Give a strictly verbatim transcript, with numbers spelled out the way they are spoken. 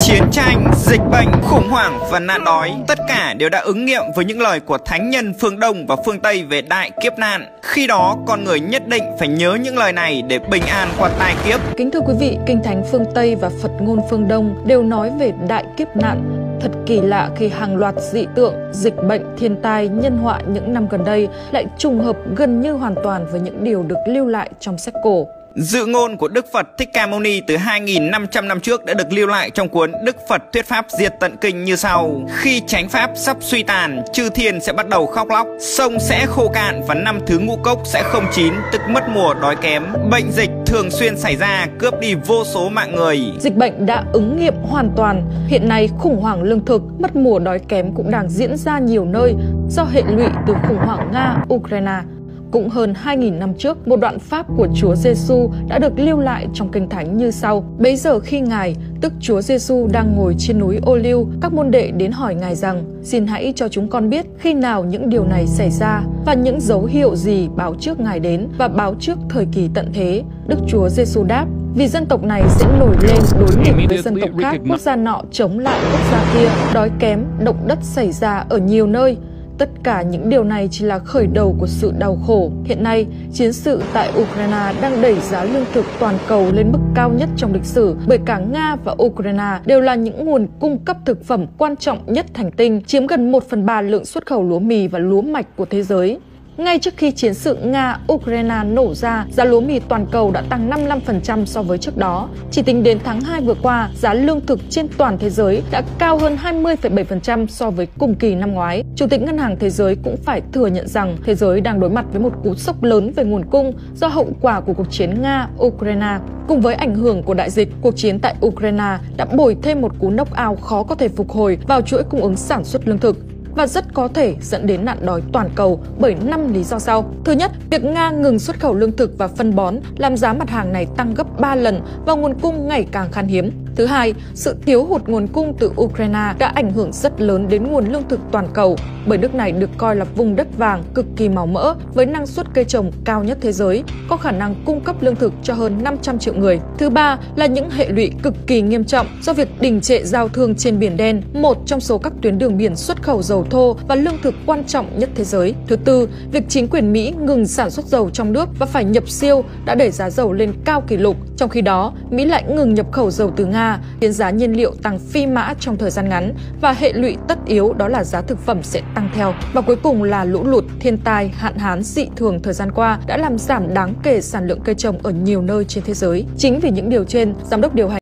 Chiến tranh, dịch bệnh, khủng hoảng và nạn đói, tất cả đều đã ứng nghiệm với những lời của thánh nhân phương Đông và phương Tây về đại kiếp nạn. Khi đó, con người nhất định phải nhớ những lời này để bình an qua tai kiếp. Kính thưa quý vị, Kinh Thánh phương Tây và Phật ngôn phương Đông đều nói về đại kiếp nạn. Thật kỳ lạ khi hàng loạt dị tượng, dịch bệnh, thiên tai, nhân họa những năm gần đây lại trùng hợp gần như hoàn toàn với những điều được lưu lại trong sách cổ. Dự ngôn của Đức Phật Thích Ca Mâu Ni từ hai nghìn năm trăm năm trước đã được lưu lại trong cuốn Đức Phật Thuyết Pháp Diệt Tận Kinh như sau. Khi chánh pháp sắp suy tàn, chư thiên sẽ bắt đầu khóc lóc, sông sẽ khô cạn và năm thứ ngũ cốc sẽ không chín, tức mất mùa đói kém. Bệnh dịch thường xuyên xảy ra, cướp đi vô số mạng người. Dịch bệnh đã ứng nghiệm hoàn toàn. Hiện nay khủng hoảng lương thực, mất mùa đói kém cũng đang diễn ra nhiều nơi do hệ lụy từ khủng hoảng Nga-Ukraine. Cũng hơn hai nghìn năm trước, một đoạn pháp của Chúa Giêsu đã được lưu lại trong Kinh Thánh như sau. Bấy giờ khi Ngài, tức Chúa Giêsu đang ngồi trên núi Ô Liu, các môn đệ đến hỏi Ngài rằng: xin hãy cho chúng con biết khi nào những điều này xảy ra và những dấu hiệu gì báo trước Ngài đến và báo trước thời kỳ tận thế. Đức Chúa Giêsu đáp: vì dân tộc này sẽ nổi lên đối nghịch với dân tộc khác, quốc gia nọ chống lại quốc gia kia, đói kém, động đất xảy ra ở nhiều nơi. Tất cả những điều này chỉ là khởi đầu của sự đau khổ. Hiện nay, chiến sự tại Ukraine đang đẩy giá lương thực toàn cầu lên mức cao nhất trong lịch sử, bởi cả Nga và Ukraine đều là những nguồn cung cấp thực phẩm quan trọng nhất hành tinh, chiếm gần một phần ba lượng xuất khẩu lúa mì và lúa mạch của thế giới. Ngay trước khi chiến sự Nga-Ukraine nổ ra, giá lúa mì toàn cầu đã tăng năm mươi lăm phần trăm so với trước đó. Chỉ tính đến tháng hai vừa qua, giá lương thực trên toàn thế giới đã cao hơn hai mươi phẩy bảy phần trăm so với cùng kỳ năm ngoái. Chủ tịch Ngân hàng Thế giới cũng phải thừa nhận rằng thế giới đang đối mặt với một cú sốc lớn về nguồn cung do hậu quả của cuộc chiến Nga-Ukraine. Cùng với ảnh hưởng của đại dịch, cuộc chiến tại Ukraine đã bồi thêm một cú knock-out khó có thể phục hồi vào chuỗi cung ứng sản xuất lương thực, và rất có thể dẫn đến nạn đói toàn cầu bởi năm lý do sau. Thứ nhất, việc Nga ngừng xuất khẩu lương thực và phân bón làm giá mặt hàng này tăng gấp ba lần và nguồn cung ngày càng khan hiếm. Thứ hai, sự thiếu hụt nguồn cung từ Ukraine đã ảnh hưởng rất lớn đến nguồn lương thực toàn cầu, bởi nước này được coi là vùng đất vàng cực kỳ màu mỡ với năng suất cây trồng cao nhất thế giới, có khả năng cung cấp lương thực cho hơn năm trăm triệu người. Thứ ba là những hệ lụy cực kỳ nghiêm trọng do việc đình trệ giao thương trên Biển Đen, một trong số các tuyến đường biển xuất khẩu dầu thô và lương thực quan trọng nhất thế giới. Thứ tư, việc chính quyền Mỹ ngừng sản xuất dầu trong nước và phải nhập siêu đã đẩy giá dầu lên cao kỷ lục. Trong khi đó, Mỹ lại ngừng nhập khẩu dầu từ Nga, khiến giá nhiên liệu tăng phi mã trong thời gian ngắn, và hệ lụy tất yếu đó là giá thực phẩm sẽ tăng theo. Và cuối cùng là lũ lụt, thiên tai, hạn hán dị thường thời gian qua đã làm giảm đáng kể sản lượng cây trồng ở nhiều nơi trên thế giới. Chính vì những điều trên, Giám đốc điều hành